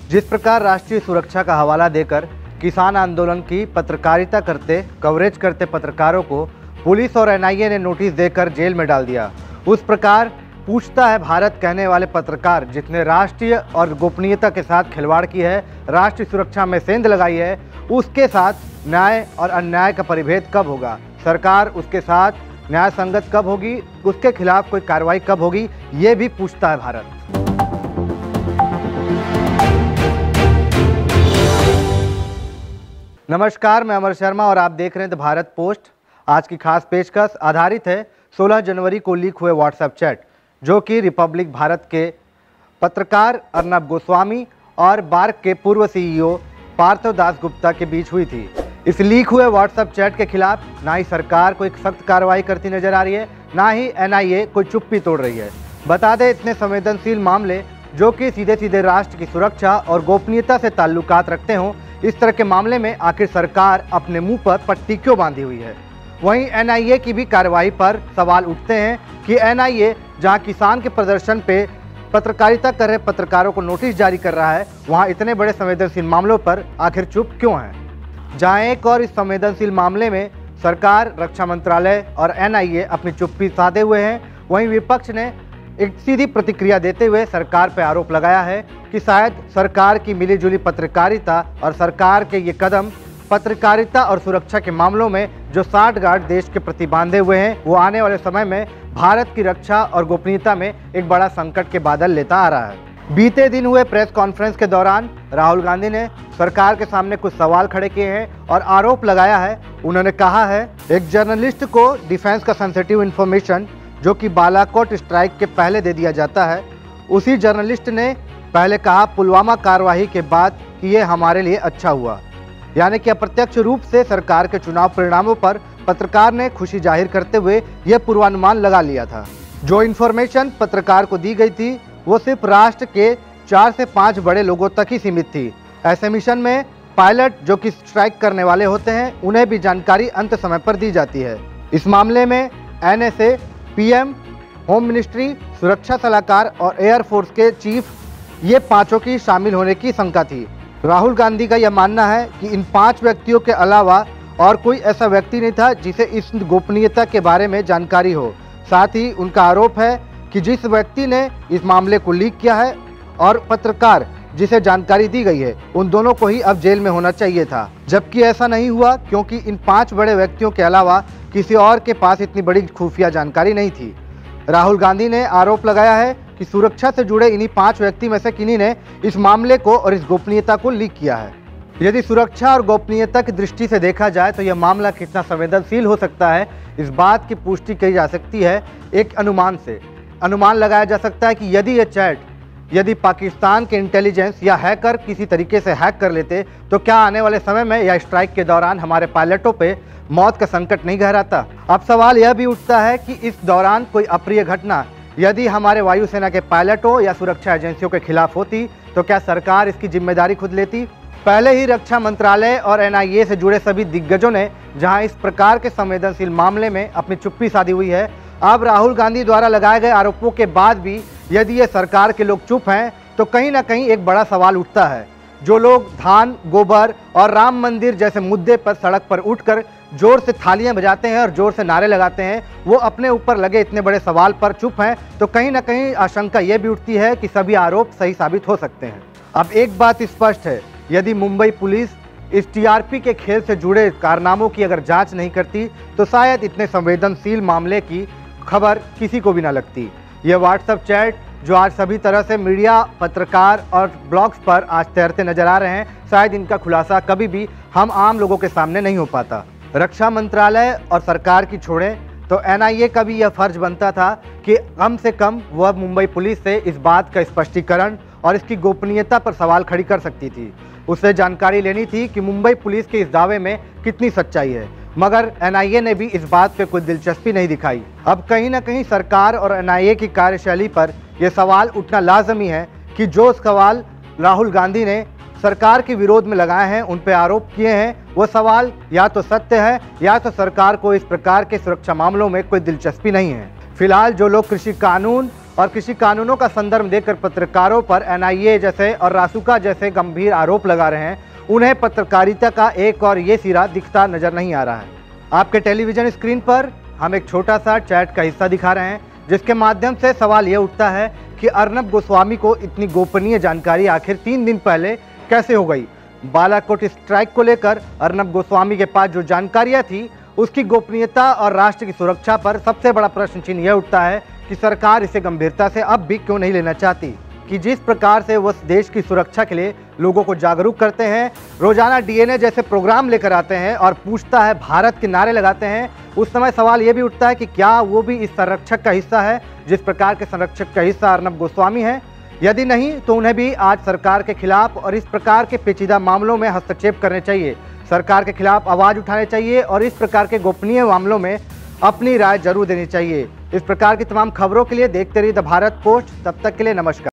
जिस प्रकार राष्ट्रीय सुरक्षा का हवाला देकर किसान आंदोलन की पत्रकारिता करते कवरेज करते पत्रकारों को पुलिस और एनआईए ने नोटिस देकर जेल में डाल दिया, उस प्रकार पूछता है भारत कहने वाले पत्रकार जिसने राष्ट्रीय और गोपनीयता के साथ खिलवाड़ की है, राष्ट्रीय सुरक्षा में सेंध लगाई है, उसके साथ न्याय और अन्याय का परिभेद कब होगा? सरकार उसके साथ न्याय संगत कब होगी? उसके खिलाफ कोई कार्रवाई कब होगी? ये भी पूछता है भारत। नमस्कार, मैं अमर शर्मा और आप देख रहे हैं द भारत पोस्ट। आज की खास पेशकश आधारित है 16 जनवरी को लीक हुए व्हाट्सएप चैट, जो कि रिपब्लिक भारत के पत्रकार अर्नब गोस्वामी और बार्क के पूर्व सीईओ पार्थो दासगुप्ता के बीच हुई थी। इस लीक हुए व्हाट्सएप चैट के खिलाफ ना ही सरकार कोई सख्त कार्रवाई करती नजर आ रही है, ना ही एनआईए कोई चुप्पी तोड़ रही है। बता दें, इतने संवेदनशील मामले जो कि सीधे सीधे राष्ट्र की सुरक्षा और गोपनीयता से ताल्लुकात रखते हों, इस तरह के मामले में आखिर सरकार अपने मुंह पर पट्टी क्यों बांधी हुई है? वहीं एनआईए की भी कार्रवाई पर सवाल उठते हैं कि एनआईए जहां किसान के प्रदर्शन पे पत्रकारिता कर रहे पत्रकारों को नोटिस जारी कर रहा है, वहां इतने बड़े संवेदनशील मामलों पर आखिर चुप क्यों है? जहां एक और इस संवेदनशील मामले में सरकार, रक्षा मंत्रालय और एनआईए अपनी चुप्पी साधे हुए हैं, वहीं विपक्ष ने एक सीधी प्रतिक्रिया देते हुए सरकार पर आरोप लगाया है कि शायद सरकार की मिलीजुली पत्रकारिता और सरकार के ये कदम पत्रकारिता और सुरक्षा के मामलों में जो साठगांठ देश के प्रति बांधे हुए हैं, वो आने वाले समय में भारत की रक्षा और गोपनीयता में एक बड़ा संकट के बादल लेता आ रहा है। बीते दिन हुए प्रेस कॉन्फ्रेंस के दौरान राहुल गांधी ने सरकार के सामने कुछ सवाल खड़े किए हैं और आरोप लगाया है। उन्होंने कहा है, एक जर्नलिस्ट को डिफेंस का सेंसिटिव इन्फॉर्मेशन जो कि बालाकोट स्ट्राइक के पहले दे दिया जाता है, उसी जर्नलिस्ट ने पहले कहा पुलवामा कार्रवाई के बाद कि ये हमारे लिए अच्छा हुआ, यानी कि अप्रत्यक्ष रूप से सरकार के चुनाव परिणामों पर पत्रकार ने खुशी जाहिर करते हुए यह पूर्वानुमान लगा लिया था। जो इन्फॉर्मेशन पत्रकार को दी गई थी वो सिर्फ राष्ट्र के 4 से 5 बड़े लोगों तक ही सीमित थी। ऐसे मिशन में पायलट जो कि स्ट्राइक करने वाले होते हैं, उन्हें भी जानकारी अंत समय पर दी जाती है। इस मामले में एनएसए, पीएम, होम मिनिस्ट्री, सुरक्षा सलाहकार और एयरफोर्स के चीफ, ये पांचों की शामिल होने की शंका थी। राहुल गांधी का यह मानना है कि इन 5 व्यक्तियों के अलावा और कोई ऐसा व्यक्ति नहीं था जिसे इस गोपनीयता के बारे में जानकारी हो। साथ ही उनका आरोप है कि जिस व्यक्ति ने इस मामले को लीक किया है और पत्रकार जिसे जानकारी दी गई है, उन दोनों को ही अब जेल में होना चाहिए था, जबकि ऐसा नहीं हुआ क्योंकि इन 5 बड़े व्यक्तियों के अलावा किसी और के पास इतनी बड़ी खुफिया जानकारी नहीं थी। राहुल गांधी ने आरोप लगाया है कि सुरक्षा से जुड़े इन्हीं 5 व्यक्ति में से किन्हीं ने इस मामले को और इस गोपनीयता को लीक किया है। यदि सुरक्षा और गोपनीयता की दृष्टि से देखा जाए तो यह मामला कितना संवेदनशील हो सकता है, इस बात की पुष्टि की जा सकती है एक अनुमान से। अनुमान लगाया जा सकता है कि यदि यह चैट यदि पाकिस्तान के इंटेलिजेंस या हैकर किसी तरीके से हैक कर लेते तो क्या आने वाले समय में या स्ट्राइक के दौरान हमारे पायलटों पे मौत का संकट नहीं गहराता? अब सवाल यह भी उठता है कि इस दौरान कोई अप्रिय घटना यदि हमारे वायुसेना के पायलटों या सुरक्षा एजेंसियों के खिलाफ होती तो क्या सरकार इसकी जिम्मेदारी खुद लेती? पहले ही रक्षा मंत्रालय और एनआईए से जुड़े सभी दिग्गजों ने जहां इस प्रकार के संवेदनशील मामले में अपनी चुप्पी साधी हुई है, अब राहुल गांधी द्वारा लगाए गए आरोपों के बाद भी यदि ये सरकार के लोग चुप हैं तो कहीं ना कहीं एक बड़ा सवाल उठता है। जो लोग धान, गोबर और राम मंदिर जैसे मुद्दे पर सड़क पर उठकर जोर से थालियां बजाते हैं और जोर से नारे लगाते हैं, वो अपने ऊपर लगे इतने बड़े सवाल पर चुप हैं, तो कहीं ना कहीं आशंका ये भी उठती है कि सभी आरोप सही साबित हो सकते हैं। अब एक बात स्पष्ट है, यदि मुंबई पुलिस इस टीआरपी के खेल से जुड़े कारनामों की अगर जांच नहीं करती तो शायद इतने संवेदनशील मामले की खबर किसी को भी ना लगती। यह व्हाट्सएप चैट जो आज सभी तरह से मीडिया, पत्रकार और ब्लॉग्स पर आज तैरते नजर आ रहे हैं, शायद इनका खुलासा कभी भी हम आम लोगों के सामने नहीं हो पाता। रक्षा मंत्रालय और सरकार की छोड़ें तो एनआईए का भी यह फर्ज बनता था कि कम से कम वह मुंबई पुलिस से इस बात का स्पष्टीकरण और इसकी गोपनीयता पर सवाल खड़ी कर सकती थी। उससे जानकारी लेनी थी कि मुंबई पुलिस के इस दावे में कितनी सच्चाई है, मगर एनआईए ने भी इस बात पे कोई दिलचस्पी नहीं दिखाई। अब कहीं ना कहीं सरकार और एनआईए की कार्यशैली पर यह सवाल उठना लाजमी है कि जो सवाल राहुल गांधी ने सरकार के विरोध में लगाए हैं, उन पे आरोप किए हैं, वो सवाल या तो सत्य है या तो सरकार को इस प्रकार के सुरक्षा मामलों में कोई दिलचस्पी नहीं है। फिलहाल जो लोग कृषि कानून और कृषि कानूनों का संदर्भ देकर पत्रकारों पर एनआईए जैसे और रासुका जैसे गंभीर आरोप लगा रहे हैं, उन्हें पत्रकारिता का एक और ये सिरा दिखता नजर नहीं आ रहा है। आपके टेलीविजन स्क्रीन पर हम एक छोटा सा चैट का हिस्सा दिखा रहे हैं, जिसके माध्यम से सवाल ये उठता है कि अर्नब गोस्वामी को इतनी गोपनीय जानकारी आखिर 3 दिन पहले कैसे हो गई। बालाकोट स्ट्राइक को लेकर अर्नब गोस्वामी के पास जो जानकारियां थी, उसकी गोपनीयता और राष्ट्र की सुरक्षा पर सबसे बड़ा प्रश्न चिन्ह यह उठता है कि सरकार इसे गंभीरता से अब भी क्यों नहीं लेना चाहती। कि जिस प्रकार से वो देश की सुरक्षा के लिए लोगों को जागरूक करते हैं, रोजाना डीएनए जैसे प्रोग्राम लेकर आते हैं और पूछता है भारत के नारे लगाते हैं, उस समय सवाल ये भी उठता है कि क्या वो भी इस संरक्षक का हिस्सा है जिस प्रकार के संरक्षक का हिस्सा अर्नब गोस्वामी है। यदि नहीं तो उन्हें भी आज सरकार के खिलाफ और इस प्रकार के पेचीदा मामलों में हस्तक्षेप करने चाहिए, सरकार के खिलाफ आवाज उठाने चाहिए और इस प्रकार के गोपनीय मामलों में अपनी राय जरूर देनी चाहिए। इस प्रकार की तमाम खबरों के लिए देखते रहिए द भारत पोस्ट। तब तक के लिए नमस्कार।